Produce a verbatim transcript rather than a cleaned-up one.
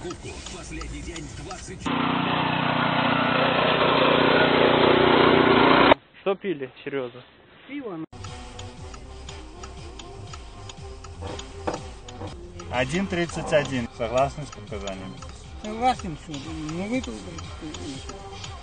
покупку. Последний день двадцать. Что пили, Сережа? Пиво. один тридцать один. Согласны с показаниями? Согласен, что. Ну вы тут.